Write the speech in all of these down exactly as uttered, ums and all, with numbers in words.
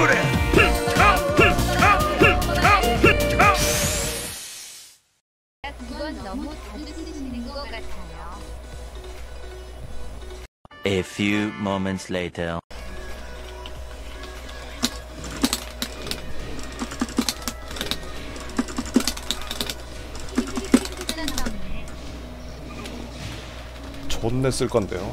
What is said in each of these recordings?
그건 너무 자주 쓰시는 것 같아요. A few moments later. 존내 쓸 건데요.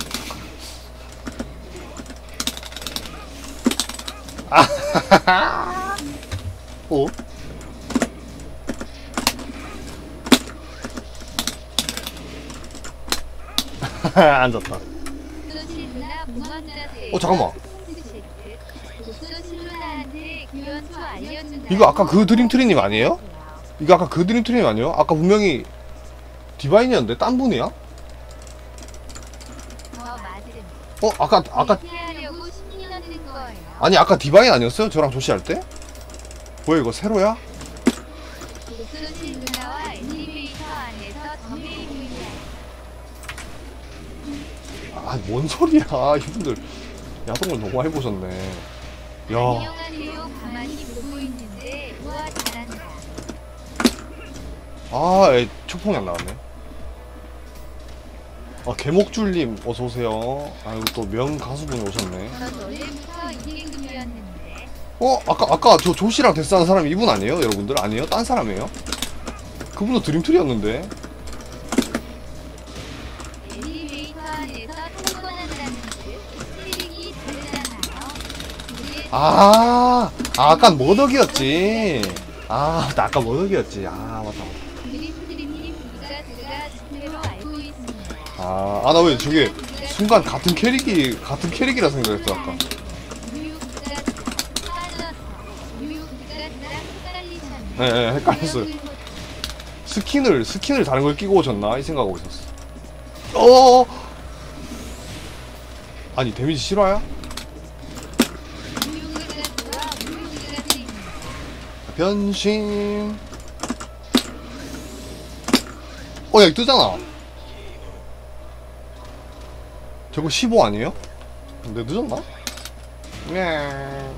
아, 오? 앉았다. 어 잠깐만. 이거 아까 그 드림트리님 아니에요? 이거 아까 그 드림트리님 아니에요? 아까 분명히 디바인이었는데 딴 분이야? 어 아까 아까 아니 아까 디바인 아니었어요? 저랑 조시할 때? 뭐야 이거 세로야? 아 뭔 소리야 이분들 야동을 너무 많이 보셨네. 야. 아 에이, 초풍이 안 나왔네. 아 개목줄님 어서오세요. 아이고 또 명 가수분이 오셨네. 어 아까 아까 저 조씨랑 데스하는 사람이 이분 아니에요 여러분들? 아니에요? 딴 사람이에요? 그분도 드림트리였는데. 아, 아 아까 머덕이었지. 아, 나 아까 머덕이었지. 아, 맞다. 아, 아, 나 왜 저게 순간 같은 캐릭이 같은 캐릭이라 생각했어 아까. 네, 네, 헷갈렸어요. 스킨을 스킨을 다른 걸 끼고 오셨나 이 생각하고 있었어. 어, 아니 데미지 실화야? 변신. 어, 여기 뜨잖아. 저거 십오 아니에요? 근데 늦었나? 네.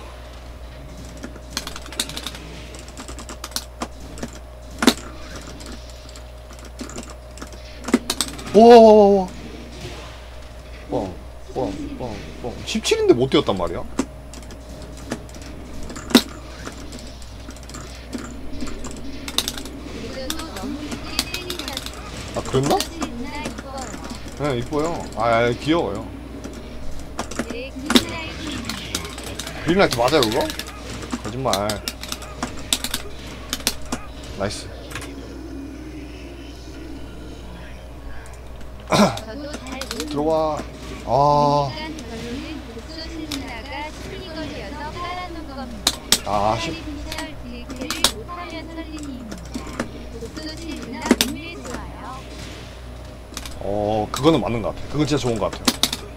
오와와와와. 뻥, 뻥, 뻥, 뻥. 십칠인데 못 뛰었단 말이야? 아 그랬나? 네 이뻐요. 아 귀여워요. 그린라이트 맞아요 그거? 거짓말. 나이스. 들어와. 아. 아 십. 어 그거는 맞는 것 같아. 그건 진짜 좋은 것 같아요.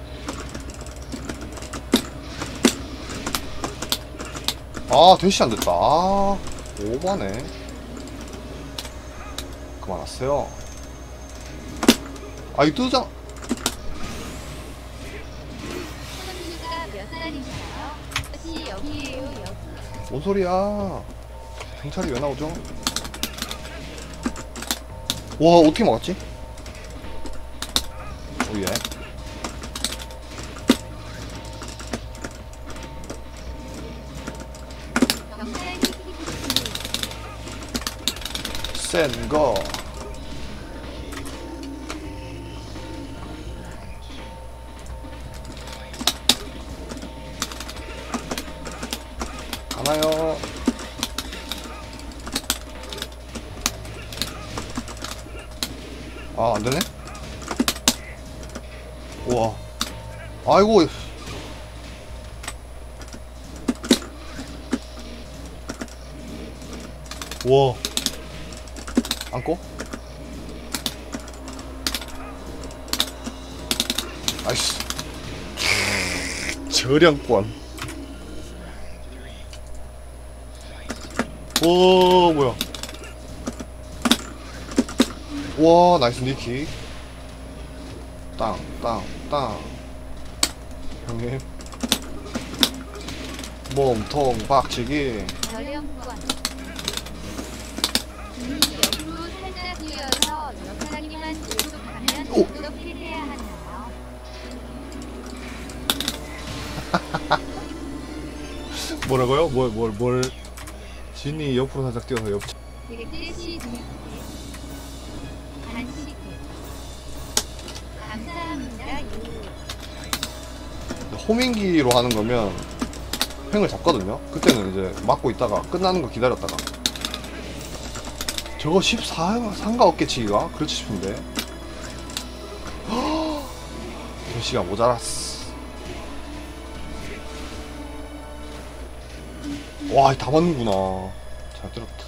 아 대시 안 됐다. 아 오바네. 그만 왔어요. 아 이거 뜨잖아. 뭔 소리야. 경찰이 왜 나오죠? 와 어떻게 막았지? 오예. 센거. 가나요? 아 안되네? 우와 아이고. 우와 안고? 아이씨 저량권. 오 뭐야. 와 나이스 니킥. 땅 땅 땅. 형님 몸통 박치기. 저렴권. 이 옆으로 살짝 뛰어서 옆사기만 계속 가면 오. 어떻게 해야 하나요? 뭐라고요? 뭘, 뭘, 뭘. 진이 옆으로 살짝 뛰어서 옆. 백대시 두개 간식을 감사합니다. 유. 호밍기로 하는 거면 횡을 잡거든요. 그때는 이제 막고 있다가 끝나는 거 기다렸다가. 저거 십사, 삼가 어깨치기가? 그렇지 싶은데. 대시가 모자랐어. 와, 다 맞는구나. 잘 들었다.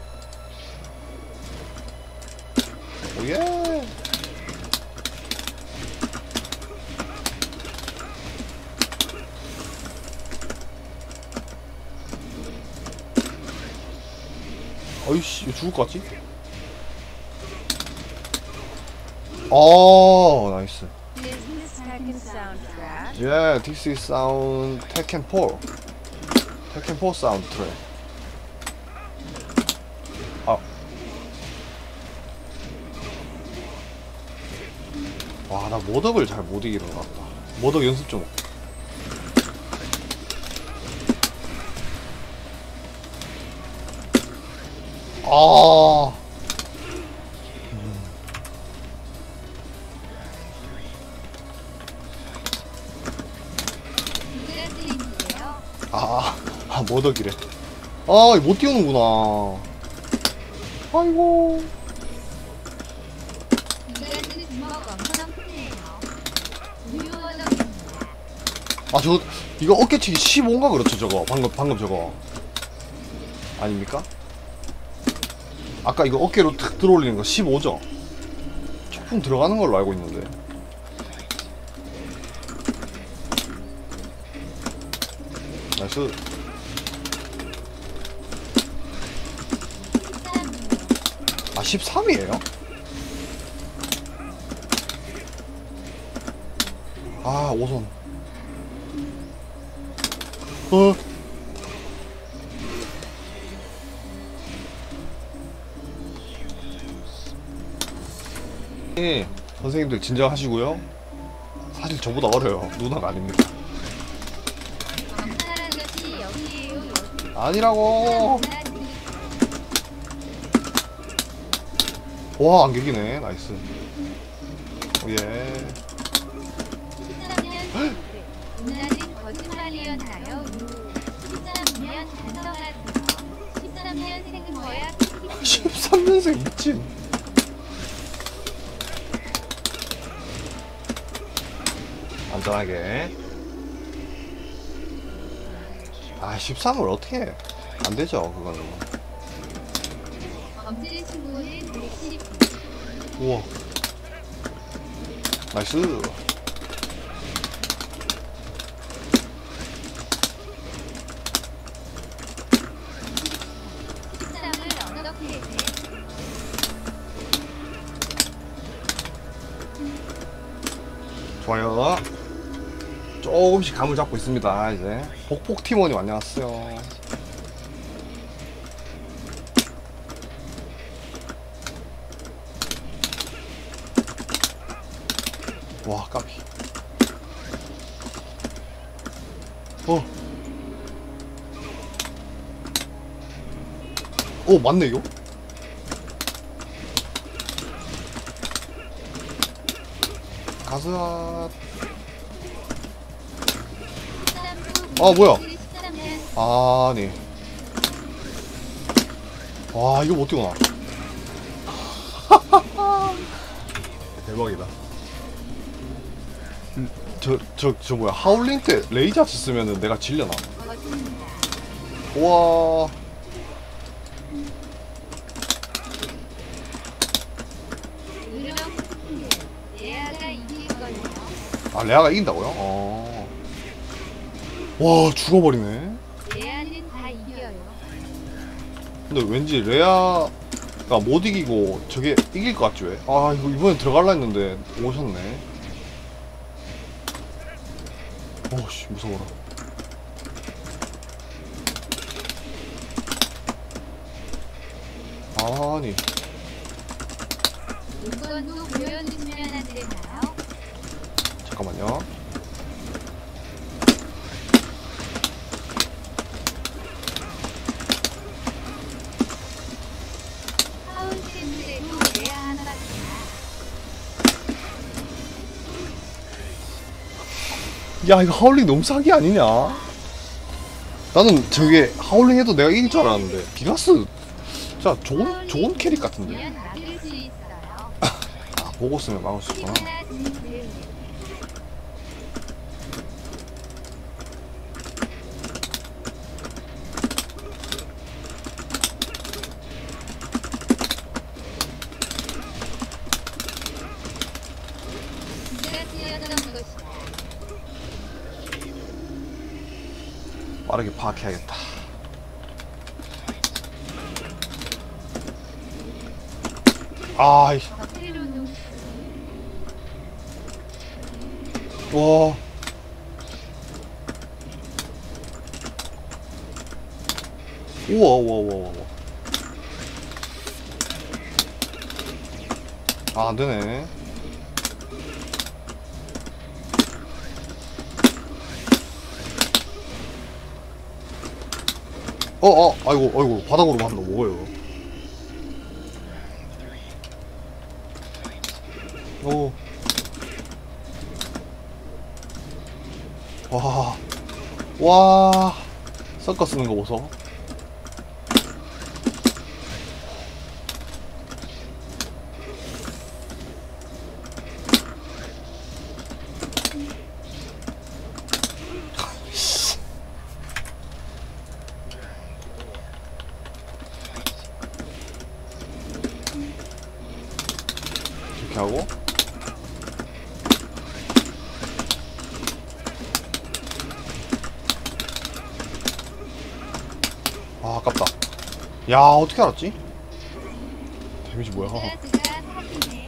오예. 어이씨, 이거 죽을 것 같지? 어, 나이스. Yeah, this is sound Tekken four. Tekken four soundtrack. 아. 와, 나 모덕을 잘 못 이기는 것 같다. 모덕 연습 좀. 아. 아, 아, 모덕이래. 아, 못 띄우는구나. 아이고. 아, 저, 이거 어깨치기 십오인가 그렇죠, 저거. 방금, 방금 저거. 아닙니까? 아까 이거 어깨로 탁 들어올리는 거 십오죠? 조금 들어가는 걸로 알고 있는데. 나이스. 아, 십삼이에요? 아, 오선. 어? 예, 선생님들 진정하시고요. 사실 저보다 어려요. 누나가 아닙니다. 아니라고. 와, 안개기네. 나이스. 오예. 누나는 거짓말이었나요? 십삼 년 단서가 십삼 년생은 뭐야? 십삼 년생 미친. 안전하게. 아, 십삼을 어떻게 해? 안 되죠, 그거는. 범죄 신고는 백십. 우와. 나이스. 십삼을 어떻게 해? 좋아요. 조금씩 감을 잡고 있습니다. 이제 복복 팀원님 안녕하세요. 와, 까비. 어. 오, 맞네 이거. 가스아. 아, 뭐야? 아니. 와, 이거 못 뛰어나. 대박이다. 음, 저, 저, 저 뭐야. 하울링 때 레이저 쓰면은 내가 질려나? 우와. 아, 레아가 이긴다고요? 어. 와, 죽어버리네. 레아는 다 이겨요. 근데 왠지 레아가 못 이기고 저게 이길 것 같지 왜? 아, 이거 이번엔 들어갈라 했는데 오셨네. 오씨, 무서워라. 아니 이건도 보여주시면 안 되나요? 잠깐만요. 하운센트에도 해야 하나 같구나. 야 이거 하울링 너무 사기 아니냐? 나는 저게 하울링 해도 내가 이길 줄 알았는데 비가스 진짜 좋은 좋은 캐릭 같은데. 하면 막을 수 있어요. 아 보고 쓰면 막을 수 있구나. 하나 주세요. 누가 뛰었던 것이다. 빠르게 파악해야겠다. 아이 겉으로 놓 와. 우와 우와 우와 우와. 아 안되네. 어어 아이고 아이고 바닥으로 만다 뭐예요? 오. 와. 와. 섞어 쓰는 거 보소. 이렇게 하고 아 아깝다. 야 어떻게 알았지? 데미지 뭐야? 가스가 섞이네.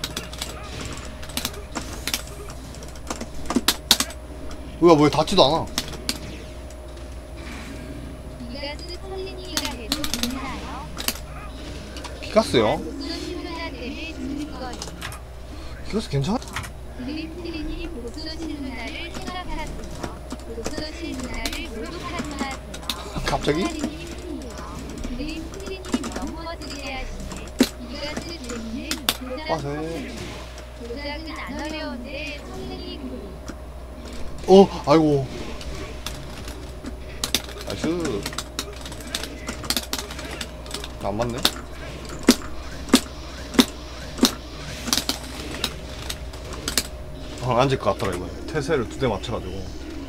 뭐야 왜 닿지도 않아? 이가스 컬리니가 해도 되나요? 피카스요? 복수 실루나 때문에 죽을 거예요. 피카스 괜찮아? 드림트리니 복수 실루나를 생각하세요. 복수 실루나를 모독하지 갑자기? 드림트리님 너무 어지게 하시네. 이가스 재미는 아, 조작, 네. 조작은 안 어려운데 성능이 구리. 어 아이고. 나이스. 나 안 맞네. 어, 앉을 것 같더라 이번에. 태세를 두 대 맞춰가지고.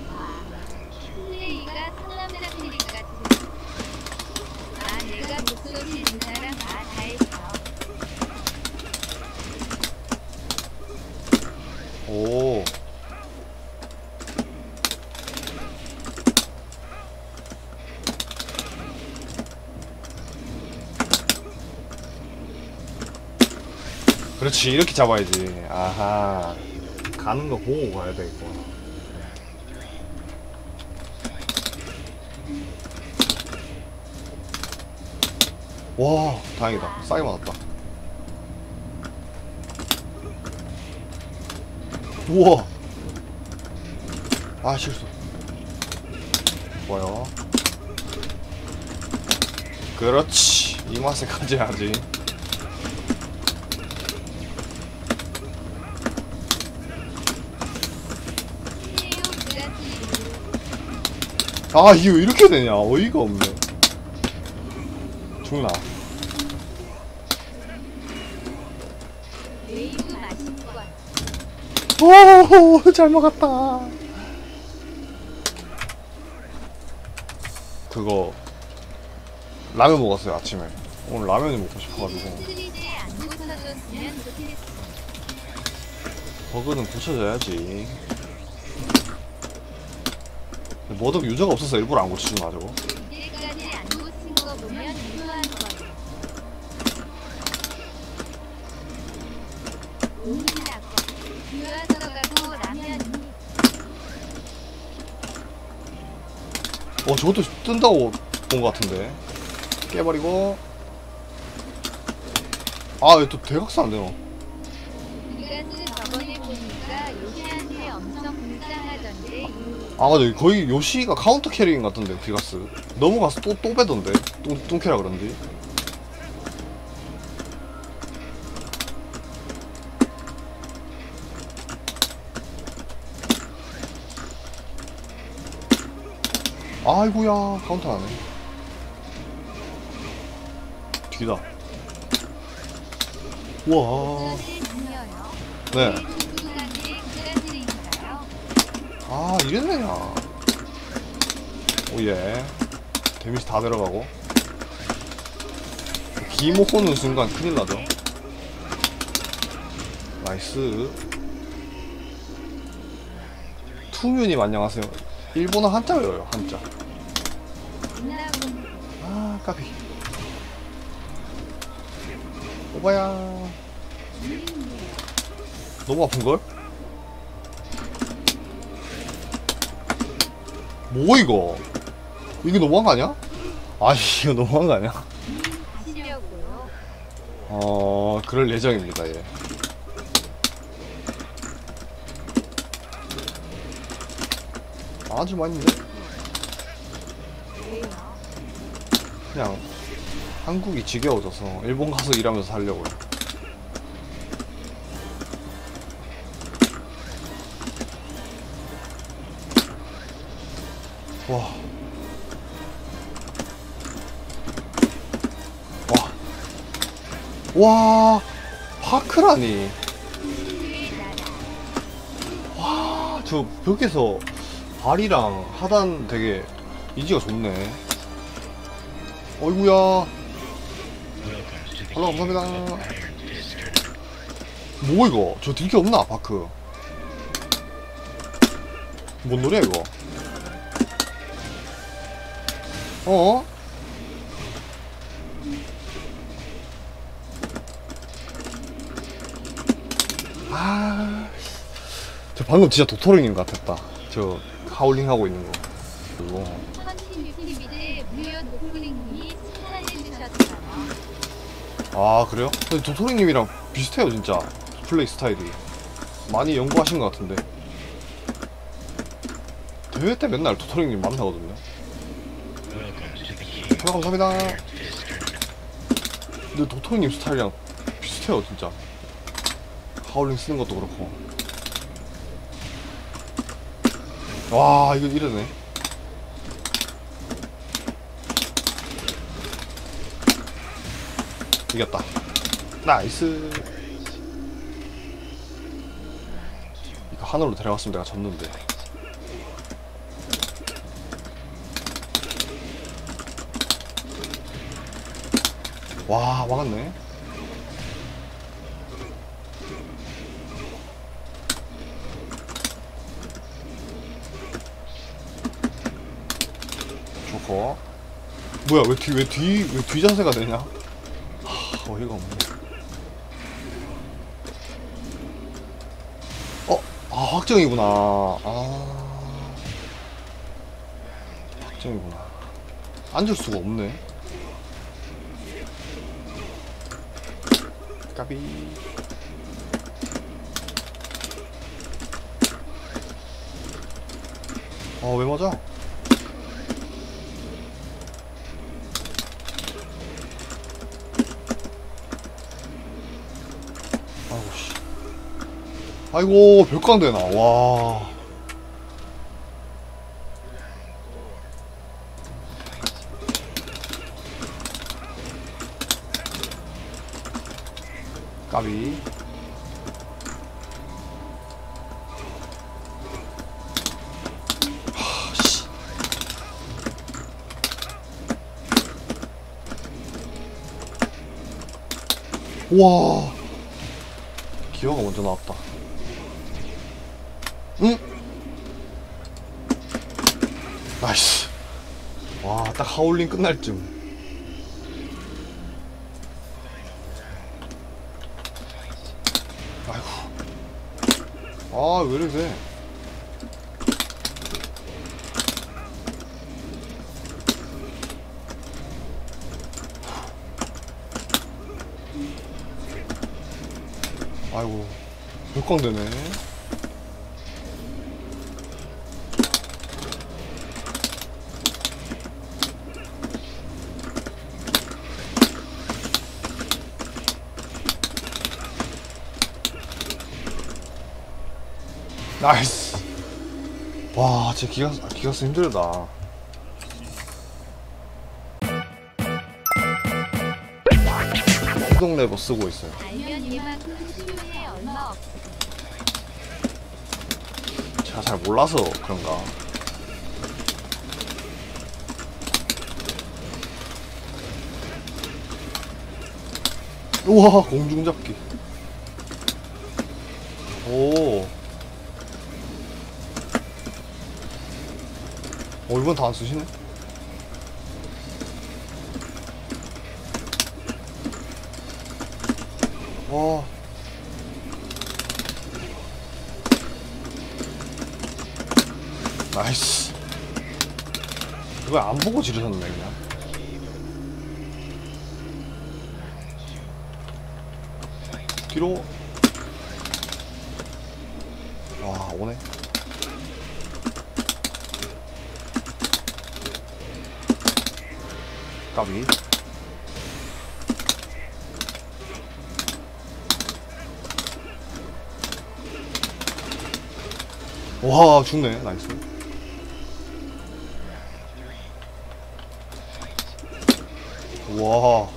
플레이가 살라메라 캐릭 같은. 아 내가 복수 실루나랑 다 했어. 오. 그렇지 이렇게 잡아야지. 아하. 가는 거 보고 가야 되겠구나. 와 다행이다. 싸게 맞았다. 우와. 아 실수. 좋아요. 그렇지 이 맛에 가져야지. 아 이거 왜 이렇게 되냐 어이가 없네. 죽나. 웨이브 맛있건. 오잘 먹었다. 그거 라면 먹었어요 아침에. 오늘 라면이 먹고 싶어가지고. 시리즈에 안 고쳐줬으면 좋겠어. 버그는 고쳐줘야지. 모독 유저가 없어서 일부러 안 고쳐주나 저거. 이제까지 안 고친 거 보면 유효한 거예요. 옵니다. 유아서가고 라면이. 어 저것도 뜬다고 본 것 같은데. 깨버리고 아, 왜 또 대각선 안 되노? 이가스 저번에 보니까 요시한테 엄청 불쌍하던데. 아, 맞아. 거의 요시가 카운터 캐릭인 것 같던데, 디가스. 넘어가서 또, 또 빼던데. 뚱, 뚱캐라 그런지. 아이고야, 카운터 안 해. 뒤다. 우와. 무엇을 들려요? 네. 중간에 그라들인가요? 아, 이랬네요. 오예. 데미지 다 들어가고. 기모 호는 순간 큰일 나죠. 나이스. 투뮤님 안녕하세요. 일본어 한자 외워요, 한자. 나온 아, 까비. 오바야. 너무 아픈걸? 뭐 이거? 이게 너무한 거 아니야? 아, 이거 너무한 거 아니야? 하시려고요. 어, 그럴 예정입니다, 예. 아주 많이인데? 왜요? 그냥 한국이 지겨워져서 일본 가서 일하면서 살려고요. 와. 와. 와. 파크라니. 와, 저 벽에서 발이랑 하단 되게 이지가 좋네. 어이구야. 할로 감사합니다. 뭐 이거? 저 딜게 없나 바크? 뭔 노래야 이거? 어? 아, 저 방금 진짜 도토리님 같았다. 저 하울링 하고 있는 거. 그리고 컨티뉴티비드 무료 도플링님이 칭찬해주셨어요. 아, 그래요? 근데 도토리님이랑 비슷해요 진짜 플레이 스타일이. 많이 연구하신 것 같은데. 대회 때 맨날 도토리님 만나거든요. hello, 감사합니다. 근데 도토리님 스타일이랑 비슷해요 진짜. 하울링 쓰는 것도 그렇고. 와, 이거 이러네. 이겼다. 나이스. 이거 하늘로 데려갔으면 내가 졌는데. 와, 막았네. 좋고. 뭐야, 왜 뒤, 왜 뒤, 왜 뒤 자세가 되냐? 하, 어이가 없네. 어, 아, 확정이구나. 아, 확정이구나. 앉을 수가 없네. 까비. 어, 왜 맞아? 아이고, 씨. 아이고, 별광되나. 와. 까비. 하, 씨. 우와. 기어가 먼저 나왔다. 응? 나이스. 와, 딱 하울링 끝날 쯤. 아, 왜 이래 돼? 아이고 역광되네. 나이스. 와 진짜 기가 기가스 힘들다. 수동 레버 쓰고 있어요. 알면 얘만큼 수요에 얼마 없어. 제가 잘 몰라서 그런가. 우와 공중잡기. 오. 어 이번 다 안 쓰시네. 와. 나이스. 이거 안 보고 지르셨네 그냥. 뒤로. 와 오네. 까비. 와 죽네. 나이스. 와.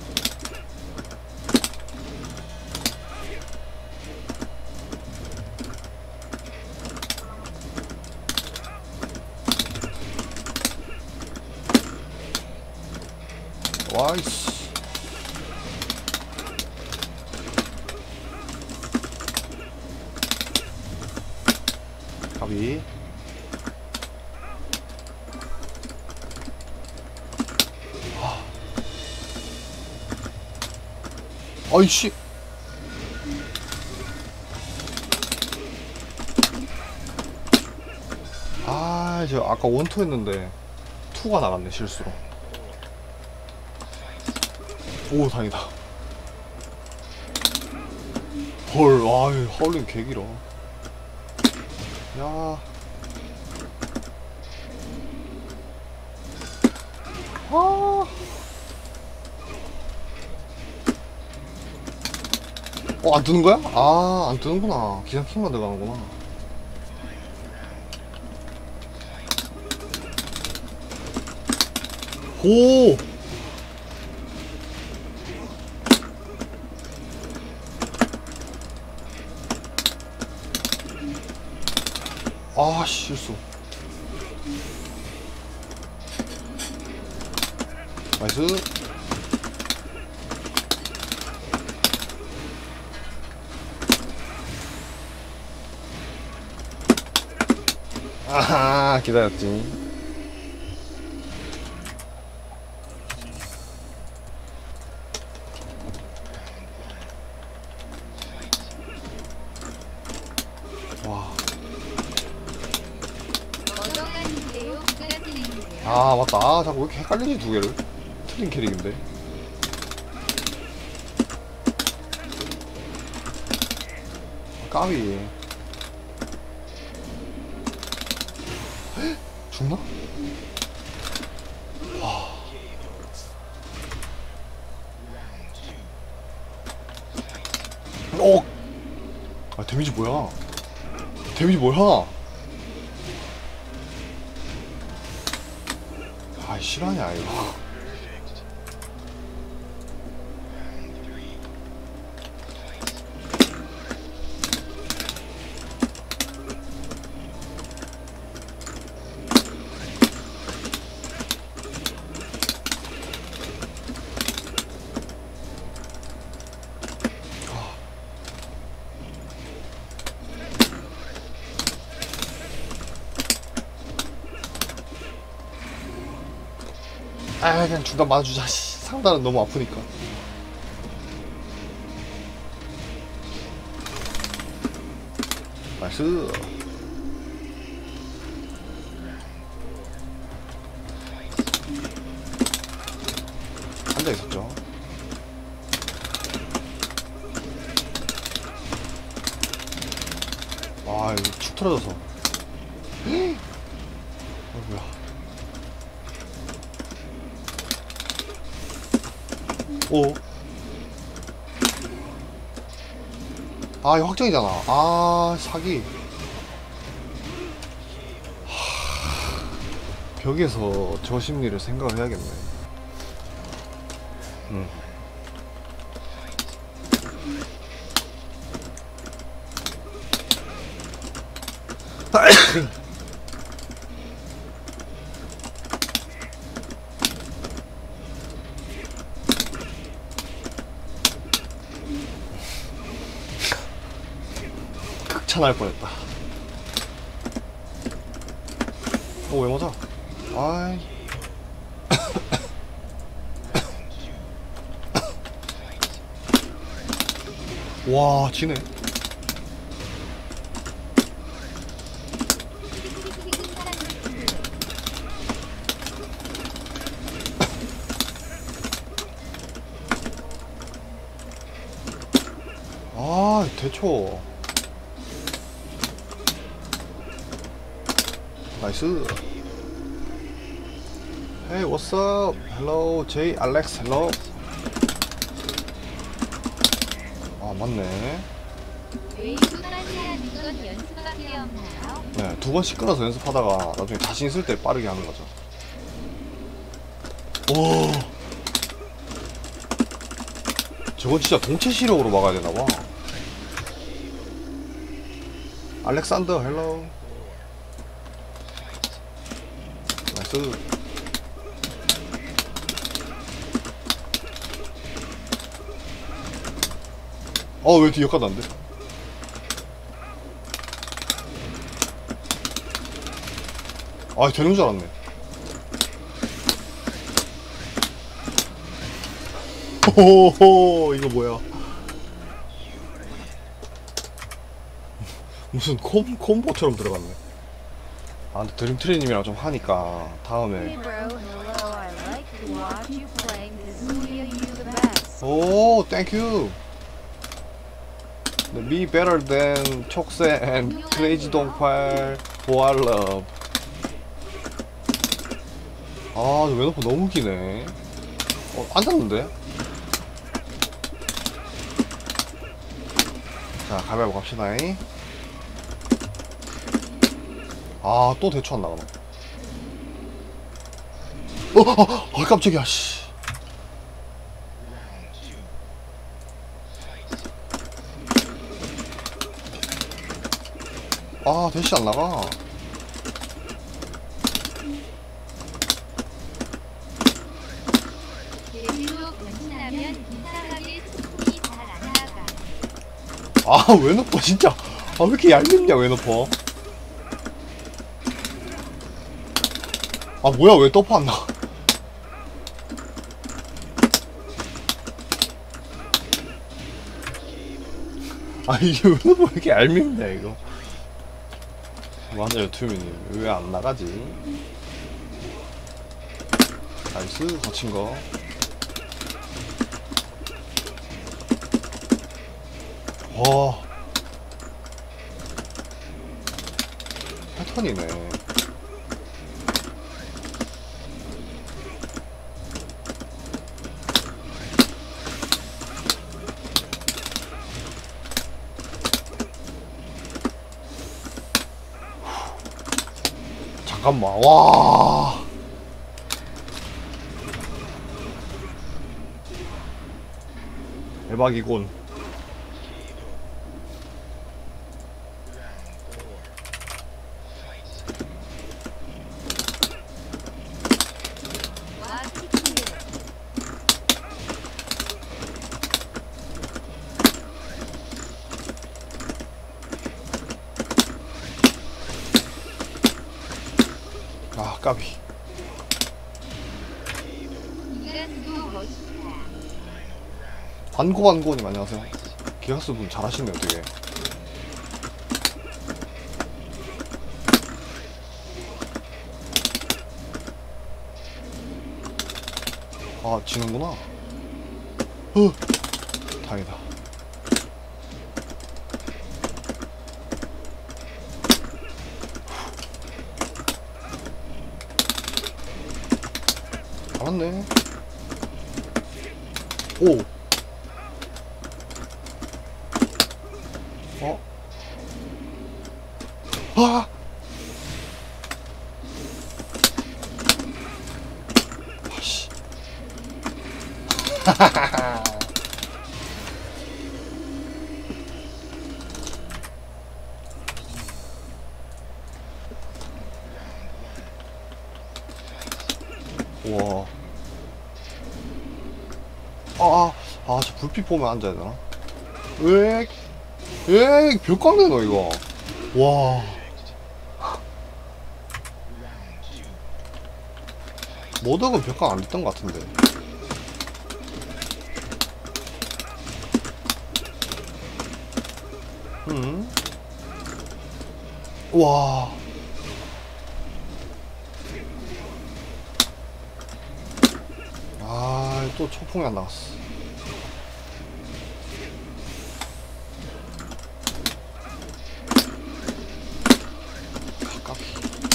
와이씨. 가비. 아이씨. 아, 저 아까 원투 했는데 투가 나갔네 실수로. 오 다행이다. 헐, 와, 하울링 개길어. 야. 아. 어, 안 뜨는 거야? 아, 안 뜨는구나. 기상 킹만 들어가는구나. 오! 아, 실수. 나이스. 아하, 기다렸지. 와. 어떤가인데요? 누가 틀린데요? 아, 맞다. 아, 자꾸 왜 이렇게 헷갈리지, 두 개를. 틀린 캐릭인데. 까비. 헉? 죽나? 와. 어! 아, 데미지 뭐야? 데미지 뭐야? 아, 실화냐, 이거. 아 그냥 중단 맞아주자. 씨, 상단은 너무 아프니까. 나이스. 앉아있었죠. 틀어져서. 어이구야. 오. 아, 이거 확정이잖아. 아, 사기. 하... 벽에서 저 심리를 생각을 해야겠네. 음. 극찬할 뻔했다. 어, 왜 맞아? 아이. 와, 지네. 아, 대초. 나이스. Hey, what's up? Hello, J, Alex, hello. 아, 맞네. 네, 두 번씩 끊어서 연습하다가 나중에 자신 있을 때 빠르게 하는 거죠. 오. 저건 진짜 동체 시력으로 막아야 되나봐. 알렉산더, 헬로. 나이스. 어, 왜 뒤에 역가도 안 돼? 아, 되는 줄 알았네. 호호호, 이거 뭐야? 무슨 콤, 콤보처럼 들어갔네. 아, 근데 드림트리님이랑 좀 하니까 다음에. 오, 땡큐. Be better than 촉새 and crazy 동팔 보알럽. 아, 왼오프 너무 기네. 어, 앉았는데? 자, 가위바위보 갑시다. 아, 또 대처 안 나가나. 어, 어, 어, 깜짝이야, 씨. 아, 대시 안 나가. 아, 왜 높어, 진짜. 아, 왜 이렇게 얄밉냐, 왜 높어. 아, 뭐야, 왜 떠파 안 나가. 아, 이게 왜 높어, 왜 이렇게 얄밉냐, 이거. 맞아요, 투미님. 왜 안 나가지? 나이스, 거친 거. 와. 패턴이네. 잠깐만, 와. 대박이군. 아, 까비. 반고반고님 안녕하세요. 기가스 분 잘하시네요, 되게. 아, 지는구나. 어, 다행이다. 맞네. 오. 어? 아! 아씨. 우와. 아, 아, 아, 저 불빛 보면 앉아야 되나? 으익, 으익, 벽광 되노, 이거. 와. 모덕은 벽광 안 됐던 것 같은데. 음. 와. 아, 또 초풍이 안 나갔어. 가깝이.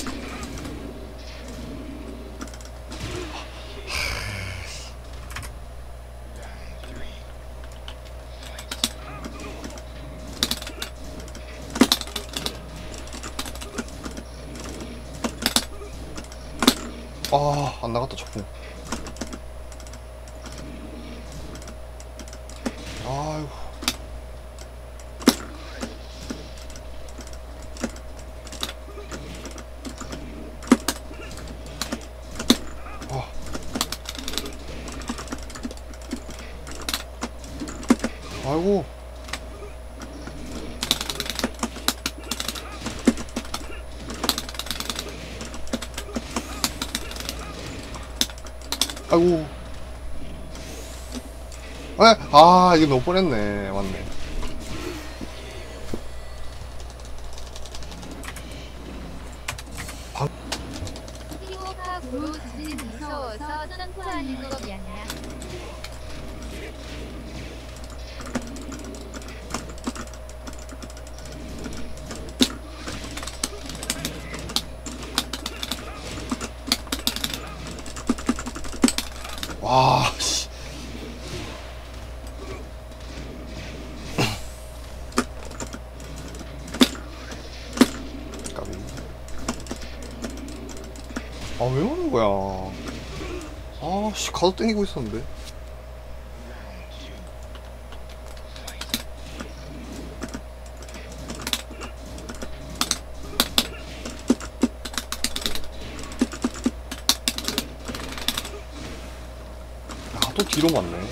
아, 안 나갔다, 초풍. 아이고. 아. 아이고. 아이고. 에? 아, 이거 너무 뻔했네. 맞네. 피고가 고로 지진 무서워서 점프하는 거 미안해. 와, 씨. 까비. 아, 왜 오는 거야? 아, 씨, 가도 땡기고 있었는데. 아, 또 뒤로 맞네.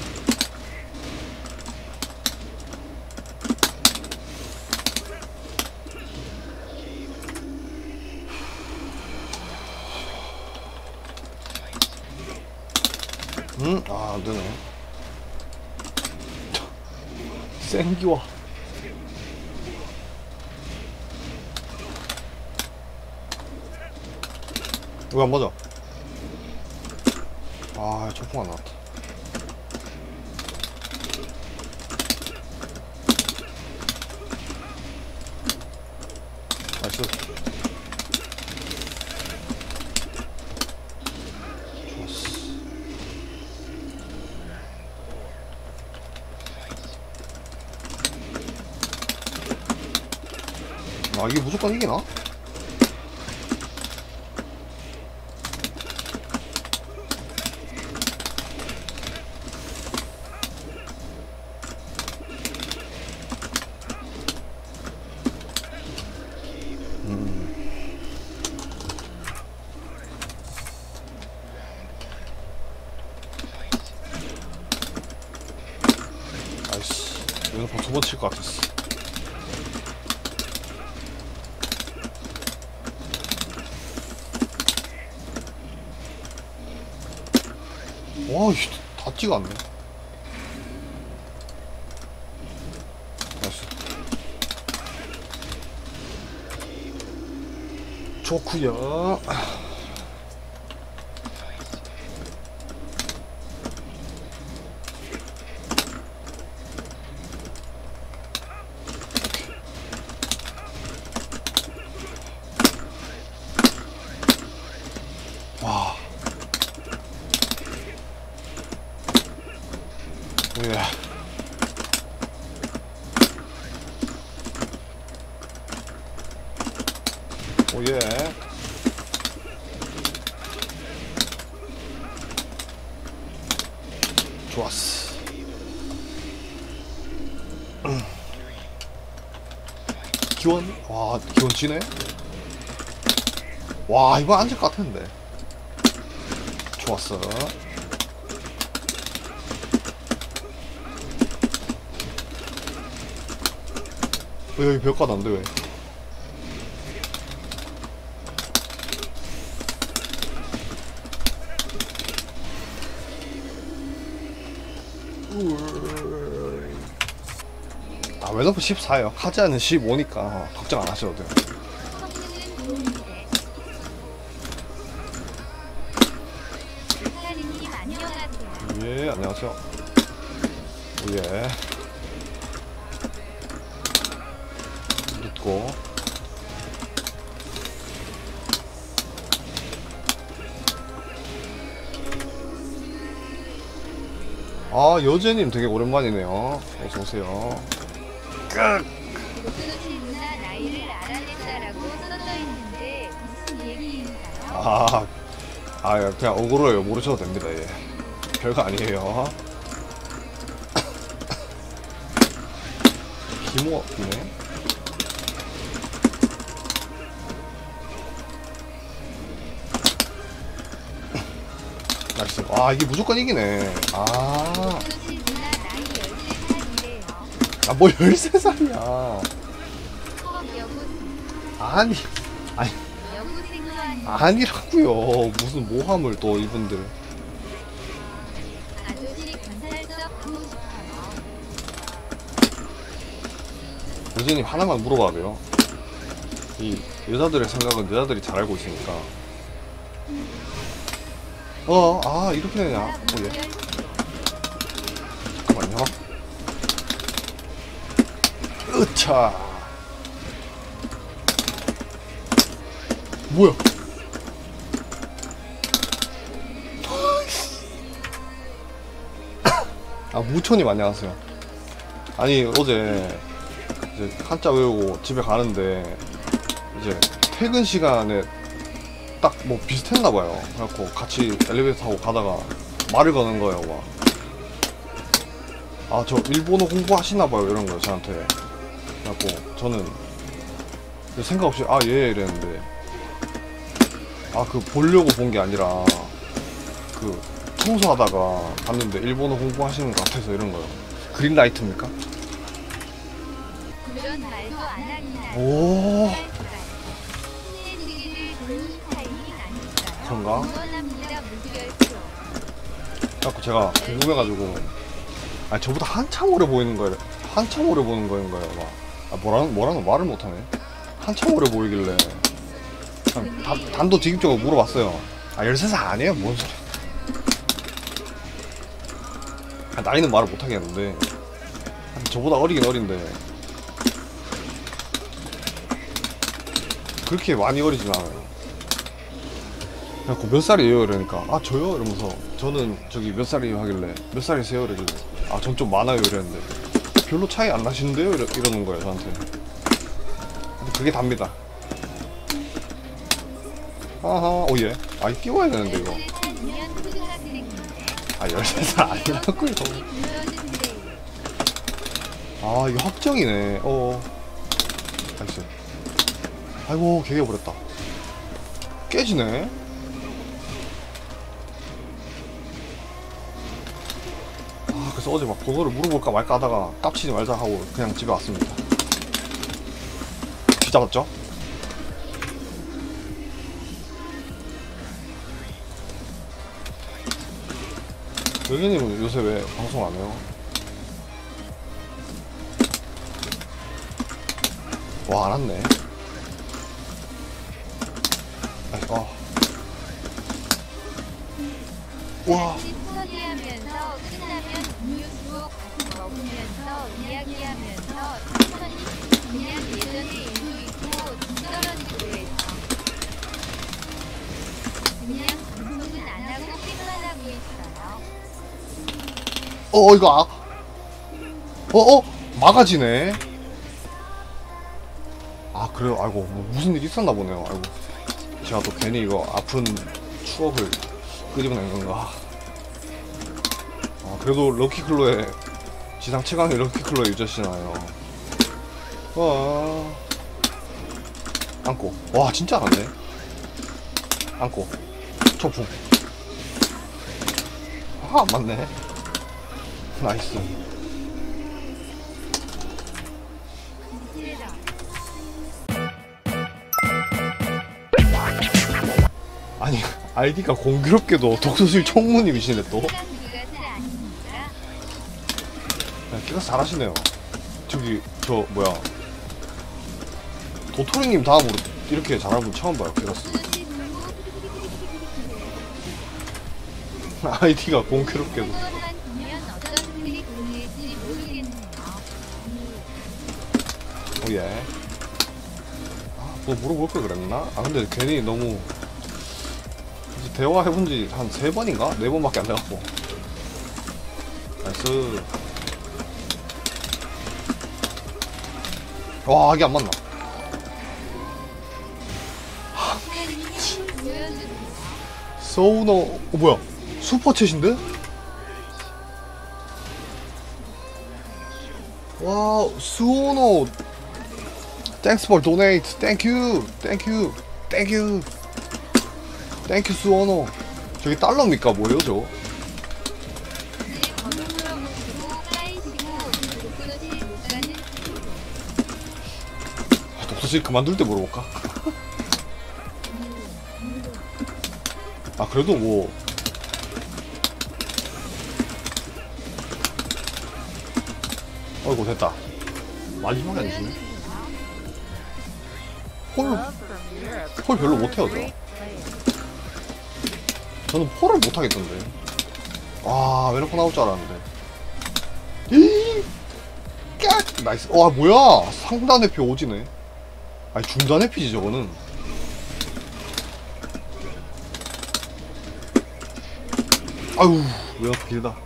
응? 아, 안 되네. 생기와. 왜 안 맞아? 아, 초풍 안 나왔다. 나이스. 좋았어. 아, 이게 무조건 이기나? 나이스. 여기서 두 번 칠 것 같았어. 와, 이씨, 다 찍었네. 나이스. 좋구요. 와. 예. 오예. 좋았어. 기원? 와, 기원 지네? 와, 이거 앉을 것 같은데. 좋았어. 왜 여기 벽가 난데 왜? 아, 웨더프 십사요. 카지아는 십오니까 걱정 안 하셔도 돼요. 성능은 좋은데. 사장님 안녕하세요. 예, 안녕하세요. 예. 눕고. 아, 여제님 되게 오랜만이네요. 어서오세요. 고스노치 누나 나이를 알아냈다라고 써져 있는데 무슨 얘기인가요? 아, 아, 그냥 억울해요. 모르셔도 됩니다. 예. 별거 아니에요. 기모이네. 나이스. 아, 이게 무조건 이기네. 아, 고스노치 누나 나이 열세 살이래요. 아, 뭐 열세 살이야. 어, 여고생. 아니, 아니, 여고생도 아니고 아니라고요. 무슨 모함을 또 이분들. 아저씨 건설적 하고 싶어요. 유진님 하나만 물어봐도 돼요. 이 여자들의 생각은 여자들이 잘 알고 있으니까. 어, 아, 이렇게 되냐? 어, 예. 잠깐만요. 으차. 뭐야? 아, 무초님 안녕하세요. 아니, 어제 이제 한자 외우고 집에 가는데 이제 퇴근 시간에 딱 뭐 비슷했나봐요. 그래갖고 같이 엘리베이터 타고 가다가 말을 거는 거예요. 막. 아, 저 일본어 공부하시나봐요. 이런 거요, 저한테. 그래갖고 저는 생각 없이 아, 예, 이랬는데 아, 그 보려고 본 게 아니라 그 청소하다가 봤는데 일본어 공부하시는 것 같아서 이런 거요. 그린라이트입니까? 그런 말도 안 하니나. 오, 친해지기를 좋은 타이밍 아닐까요? 그런가? 응원합니다 무별표. 그래갖고 제가 궁금해가지고 아, 저보다 한참 오래 보이는 거예요. 한참 오래 보는 거인 거예요. 막. 아, 뭐라는 뭐라는 말을 못하네. 한참 오래 보이길래 그냥 단, 단도직입적으로 물어봤어요. 아, 열세 살 아니에요? 뭔 소리? 아, 나이는 말을 못하겠는데 저보다 어리긴 어린데 그렇게 많이 어리진 않아요. 그래갖고 몇 살이에요? 이러니까 아, 저요? 이러면서 저는 저기 몇 살이에요? 하길래 몇 살이세요? 이러길래 아, 전 좀 많아요. 이랬는데 별로 차이 안 나시는데요? 이러, 이러는 거예요, 저한테. 근데 그게 답니다. 아하, 오예. 아, 이 띄워야 되는데 이거. 아, 열세 살 아니라고요. 아, 이거 확정이네. 어. 나이스. 아이고, 개개버렸다. 깨지네. 아, 그래서 어제 막 번호를 물어볼까 말까 하다가 깝치지 말자 하고 그냥 집에 왔습니다. 잡았죠? 여기님은 요새 왜 방송 안 해요? 와, 알았네. 아, 와. 스터디하면서 끝나면 음료수 같이 먹으면서 이야기하면서 천천히 그냥 예전에 일도 있고 좀 떨어지고 해서 그냥 방송은 안 하고 게임만 하고 있어요. 어, 이거 아, 어어 막아지네. 아 그래요. 아이고 뭐 무슨 일이 있었나 보네요. 아이고 제가 또 괜히 이거 아픈 추억을 끄집어낸 건가. 아 그래도 럭키클로의 지상 최강의 럭키클로의 유저시나요. 와 안고. 와 진짜 안네. 안고 초풍. 아 안맞네. 나이스. 아니 아이디가 공교롭게도 독서실 총무님이시네 또. 키가 잘하시네요. 저기 저 뭐야 도토리님 다음으로 이렇게 잘하는 분 처음 봐요. 키가스. 아이디가 공교롭게도. 오예. 아, 뭐 물어볼 걸 그랬나? 아 근데 괜히 너무 대화해본 지 한 세 번인가? 네 번밖에 안 돼갖고. 나이스. 와 이게 안 맞나? 소우너 어 뭐야? 슈퍼챗인데? 와 수오노 Thanks for donate. Thank you. Thank you. Thank you. Thank you 수오노. 저기 달러입니까? 뭐예요 저? 독서실 그만둘 때 물어볼까? 아 그래도 뭐 어이구 됐다. 마지막에 아니시네. 폴, 폴 별로 못해요 저. 저는 폴을 못하겠던데. 와 웨너포 나올 줄 알았는데. 깍! 나이스. 와 뭐야 상단 회피 오지네. 아니 중단 회피지 저거는. 아유 웨너포 길다.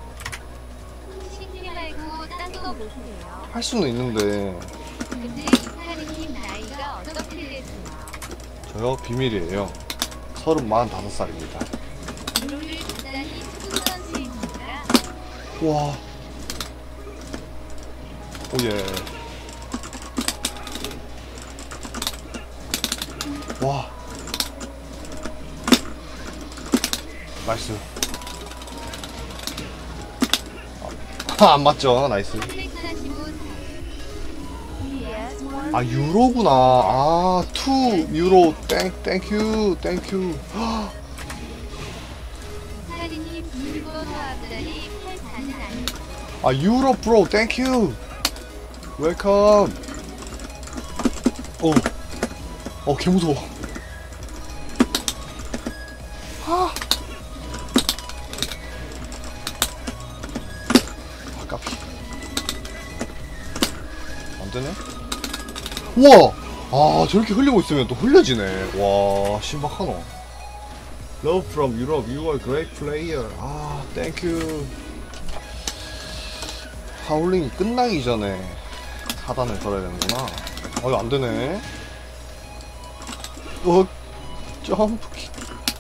할 수는 있는데. 저요 비밀이에요. 서른 마흔다섯 살입니다. 와. 오예. 와. 나이스. 아, 안 맞죠? 나이스. 아 유로구나. 아 투 유로 땡 땡큐 땡큐. 아 유로 브로 땡큐 웰컴. 어, 어 개무서워. 아, 아깝이. 안되네. 우와! 아 저렇게 흘리고 있으면 또 흘려지네. 와 신박하노. Love from Europe, you are a great player. 아 땡큐. 하울링이 끝나기 전에 하단을 걸어야 되는구나. 어 이거 안되네. 어 점프킥.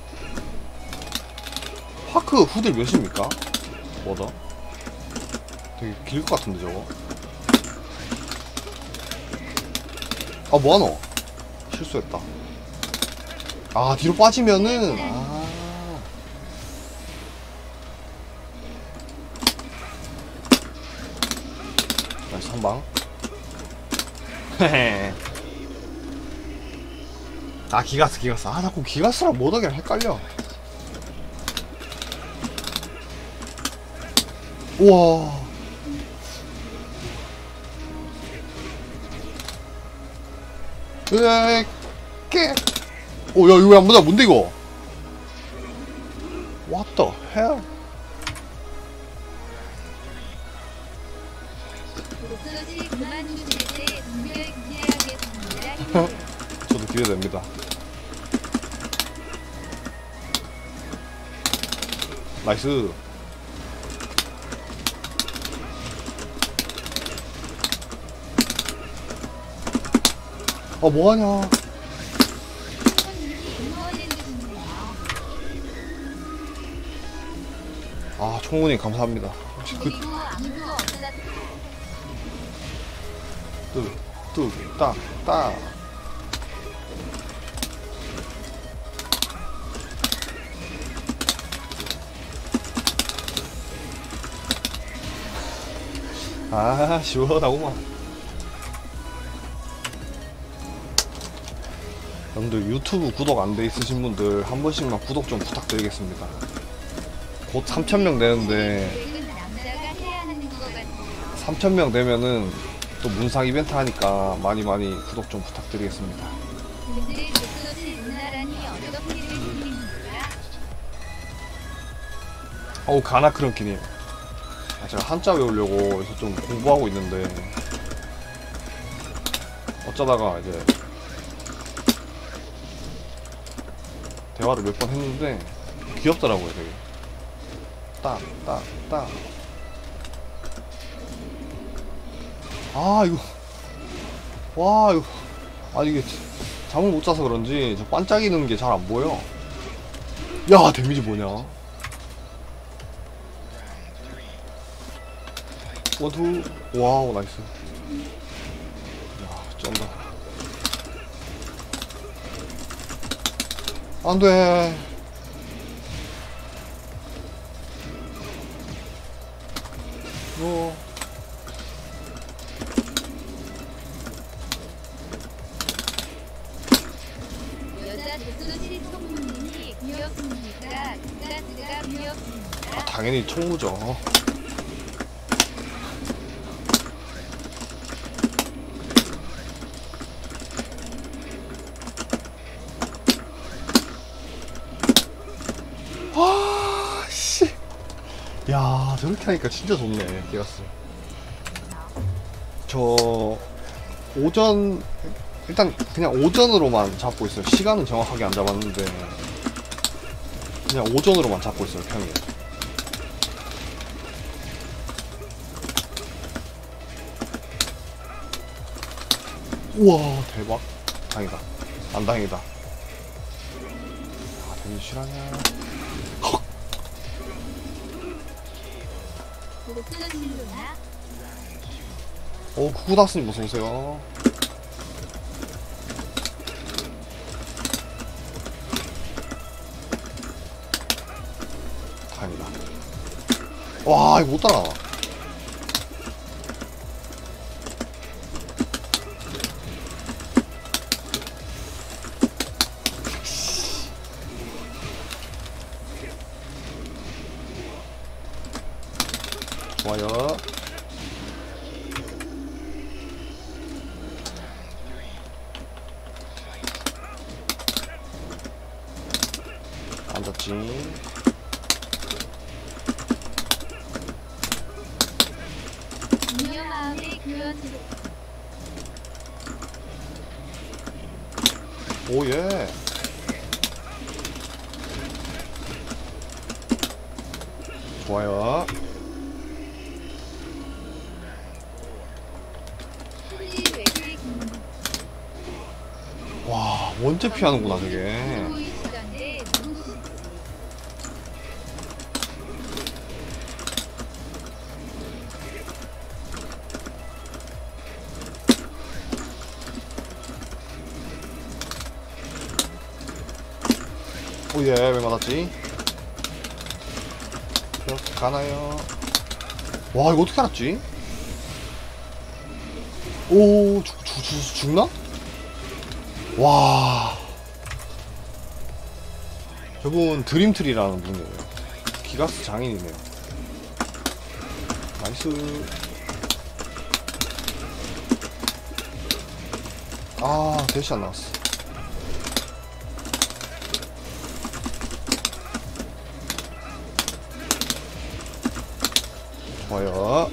파크 후딜 몇입니까? 뭐다? 되게 길 것 같은데 저거. 아 뭐하노? 실수했다. 아 뒤로 빠지면은 아 나이스 한방. 헤헤. 아 기가스 기가스. 아 자꾸 기가스랑 뭐더기랑 헷갈려. 우와. 으에 깨. 오 야 이거 왜 안 보자. 뭔데 이거. What the hell. 저도 기대됩니다. 나이스. 아 뭐하냐. 아 총무님 감사합니다. 혹시 그 그리고 아무도 없다. 뚜뚜따따 아 시원하구만. 여러분들 유튜브 구독 안 돼 있으신 분들 한 번씩만 구독 좀 부탁드리겠습니다. 곧 삼천 명 되는데 계획은 남자가 해야 하는 것 같아요. 삼천 명 되면은 또 문상 이벤트 하니까 많이 많이 구독 좀 부탁드리겠습니다. 근데 독서실 문화라니 어떻게 된 일입니까? 어우 가나 크런키님. 아, 제가 한자 외우려고 그래서 좀 공부하고 있는데 어쩌다가 이제 대화를 몇 번 했는데 귀엽더라고요 되게. 따 따 따. 아 이거 와 이거 아니 이게 잠을 못 자서 그런지 저 반짝이는 게 잘 안 보여. 야 데미지 뭐냐. 원투. 와우 나이스. 야 쩐다. 안돼. 어. 여자 독서실 총무님이 귀엽습니까? 그가스가 귀엽습니까? 당연히 총무죠. 아, 씨. 야, 저렇게 하니까 진짜 좋네, 기가스. 저, 오전, 일단 그냥 오전으로만 잡고 있어요. 시간은 정확하게 안 잡았는데, 그냥 오전으로만 잡고 있어요, 평일. 우와, 대박. 다행이다. 안 다행이다. 아, 데미지 실하냐. 독서실 문화? 오, 구구닥스님 어서오세요. 다행이다. 와, 이거 못 따라가. 좋아요. 앉았지. 미녀 마음의 교연스럽. 오예. 좋아요. 풀이 외식 와, 원제 피하는구나 저게. 보이시던데 누구시지? 오예, 왜 맞았지? 이렇게 가나요? 와, 이거 어떻게 알았지? 오, 죽, 죽, 죽, 죽나? 와. 저분 드림트리라는 분이에요. 기가스 장인이네요. 나이스. 아, 대시 안 나왔어. 좋아요.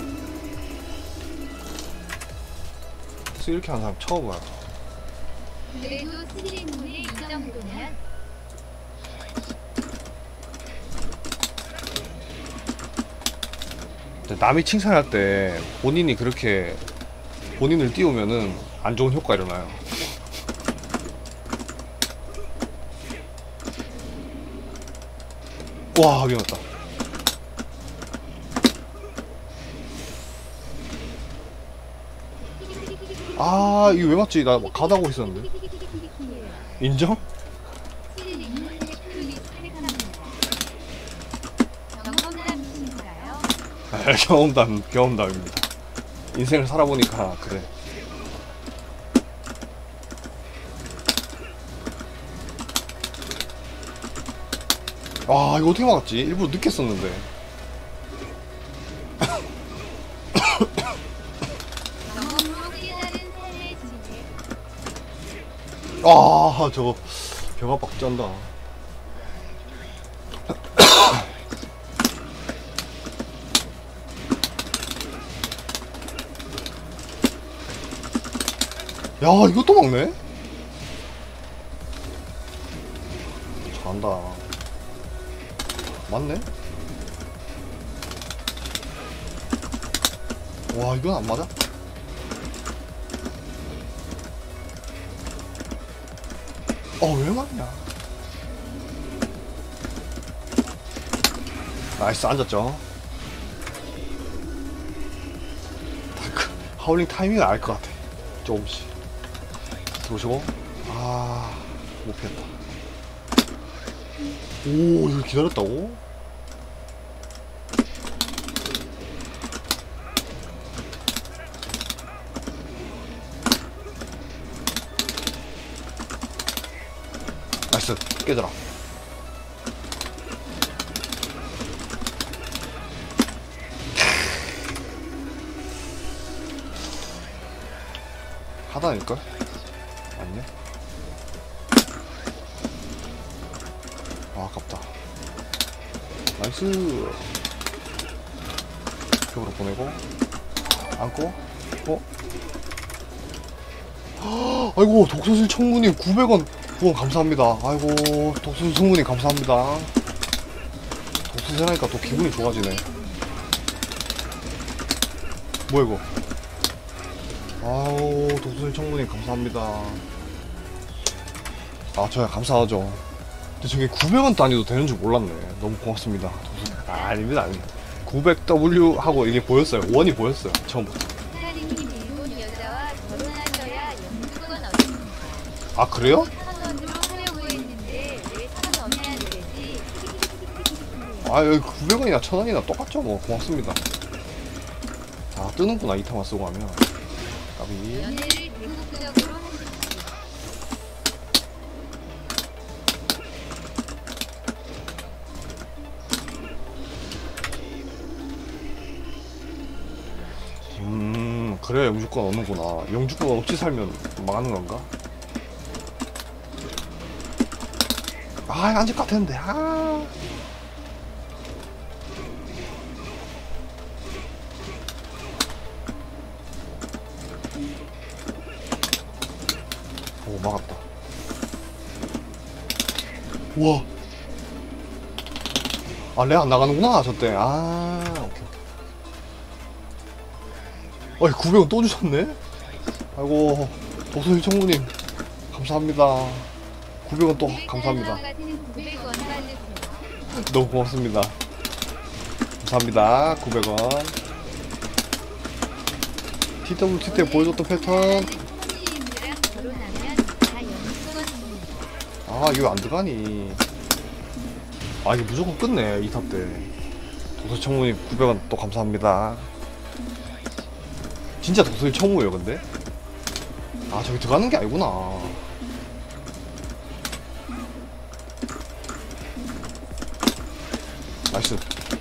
그래서 이렇게 하는 사람 처음 봐요. 그래도 스리문의 이 정도면 근데 남이 칭찬할 때 본인이 그렇게 본인을 띄우면은 안 좋은 효과 일어나요. 와, 위험했다. 아, 이거 왜 맞지? 나 가다고 있었는데. 인정? 아, 경험담, 경험담입니다. 인생을 살아보니까 그래. 아, 이거 어떻게 막았지? 일부러 늦게 썼는데. 아, 저거 벽 압박 짠다. 야, 이것도 막네? 잘한다. 맞네? 와, 이건 안 맞아? 어, 왜 맞냐? 나이스, 앉았죠? 하울링 타이밍을 알 것 같아. 조금씩. 들어오시고. 아, 못 피했다. 오, 이거 기다렸다고? 나이스, 깨져라. 하다니까? 맞네. 아, 아깝다. 나이스. 벽으로 보내고 안고. 어? 아이고, 독서실 청문님 구백 원 후원 감사합니다. 아이고, 독서실 청문님 감사합니다. 독서실 하니까 또 기분이 좋아지네. 뭐야 이거? 아우, 독서실 청문님 감사합니다. 아, 저야 감사하죠. 근데 저게 구백 원 단위도 되는 줄 몰랐네. 너무 고맙습니다. 독서실. 아, 아닙니다, 아닙니다. 구백 더블유 하고 이게 보였어요. 원이 보였어요. 처음부터. 아, 그래요? 아, 여기 구백 원이나 천 원이나 똑같죠 뭐. 고맙습니다. 아, 뜨는구나, 이타만 쓰고 하면. 까비. 음, 그래야 영주권 얻는구나. 영주권 없이 살면 망하는 건가? 아, 안질 것 같았는데. 아. 오, 막았다. 우와. 아, 레 안 나가는구나, 저때. 아, 오케이, 오케이. 어이, 구백 원 또 주셨네? 아이고, 도서실 청구님, 감사합니다. 구백 원 또 감사합니다. 너무 고맙습니다. 감사합니다. 구백 원. 티더블유티 때 보여줬던 패턴. 아, 이거 안 들어가니. 아, 이게 무조건 끝내, 이 탑 때. 도서 청문이 구백 원 또 감사합니다. 진짜 도서실 청무예요, 근데? 아, 저기 들어가는 게 아니구나. 나이스.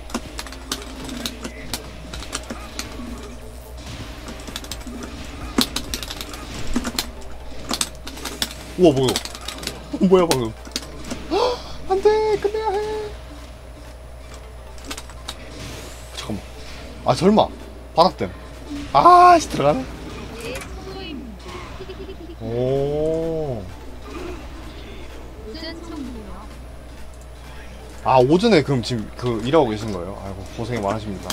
우와, 뭐야. 뭐야, 방금. 안 돼, 끝내야 해. 잠깐만. 아, 설마. 바닥댐. 아, 씨, 들어가네. 오. 아, 오전에 그럼 지금 그 일하고 계신 거예요? 아이고, 고생이 많으십니다.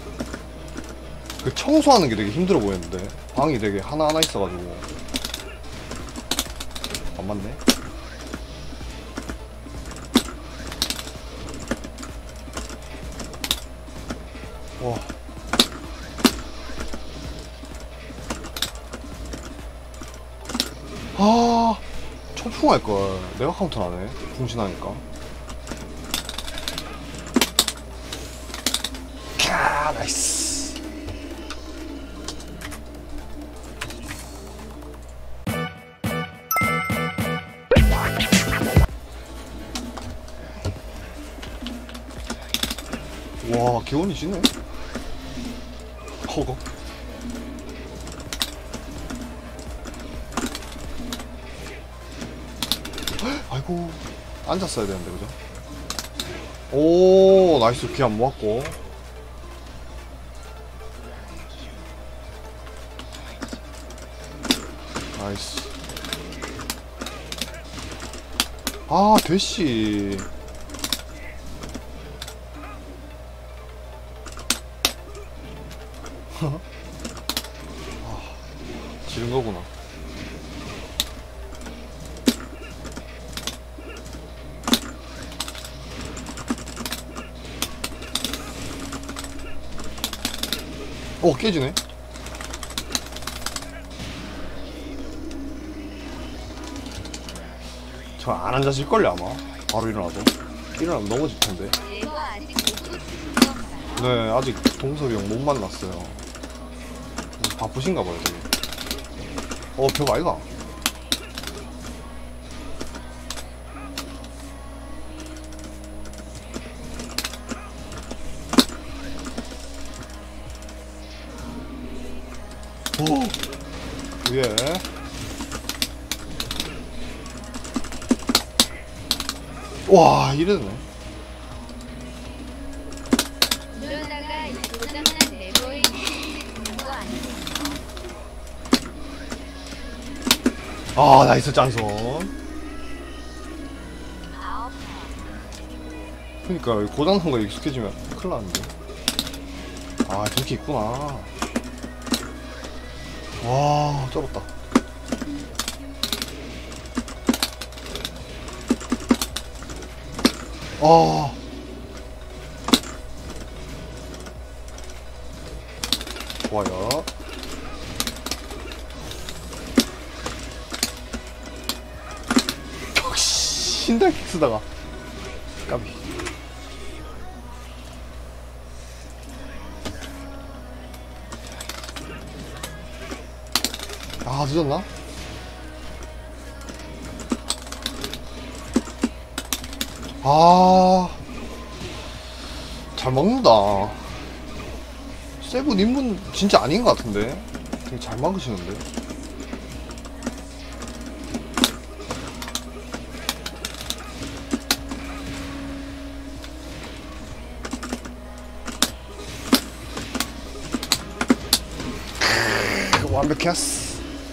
그 청소하는 게 되게 힘들어 보였는데 방이 되게 하나하나 있어가지고. 안 맞네. 와. 아, 초풍할걸. 내가 카운터 나네. 풍신하니까. 캬, 나이스. 와, 기온이 지네. 허거. 아이고, 앉았어야 되는데, 그죠? 오, 나이스. 기 안 모았고. 나이스. 아, 대시. 아, 지른 거구나. 오, 깨지네. 저 안 앉아질걸요, 아마. 바로 일어나도. 일어나면 넘어질 텐데. 네버 아직 못 고치신 건가요? 네, 아직 동섭이 형 못 만났어요. 바쁘신가 봐요, 되게. 어, 벽 아이가? 오! 위에. 와, 이래네. 그러다가 이 고장난 네버에 있는 거 아니에요? 아, 나이스 짠손. 아홉 그니까, 고장난 거에 익숙해지면 큰일 나는데. 아, 저렇게 있구나. 와, 쩔었다. 아. 좋아요. 역시 신달킥 쓰다가 까비. 아, 늦었나? 아, 잘 먹는다. 세븐 인분 진짜 아닌 것 같은데. 되게 잘 막으시는데. 크으, 완벽했어.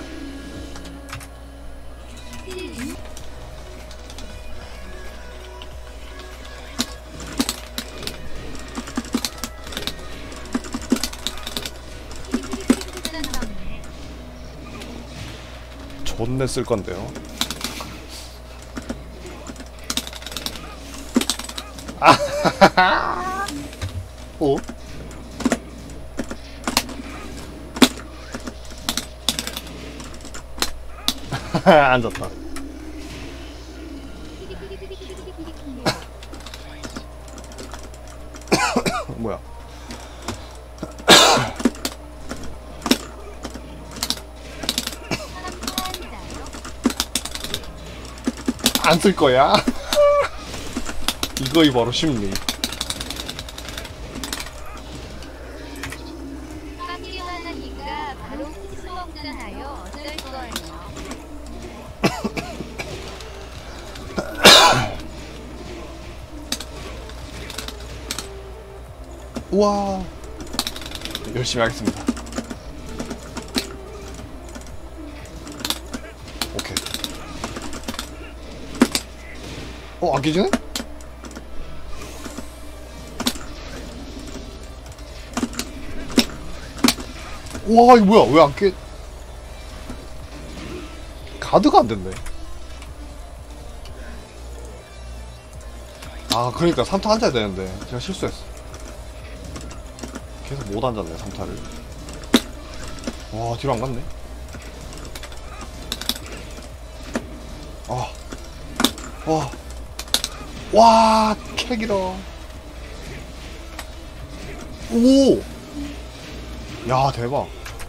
존내 쓸 건데요. 아, 오? 앉았다. 뭐야? 안 쓸 거야? 이거이 바로 심리. 깜기 하나니까 바로 스 먹잖아요. 어쩔 거예요? 우와. 열심히 하겠습니다. 오케이. 어, 안 깨지네? 와, 이거 뭐야? 왜 안 깨? 가드가 안 됐네. 아, 그러니까 삼 타 앉아야 되는데 제가 실수했어. 계속 못 앉았네 삼 타를. 와 뒤로 안 갔네. 아, 와, 와, 캐기라. 오, 야 대박.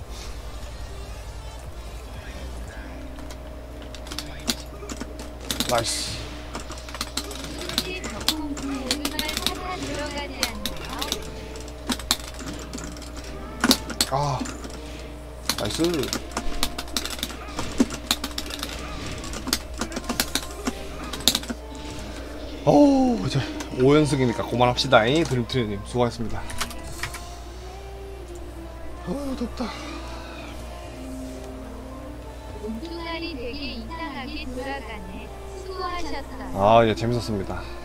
나이스. 혹시 적공 오늘날 사다 들어가지 않나요? 아, 나이스. 오, 이제 오 연승이니까 그만합시다. 드림트리님 수고하셨습니다. 어 덥다. 몸뚱아리 되게 이상하게 돌아가네. 수고하셨어요. 아, 예, 재밌었습니다.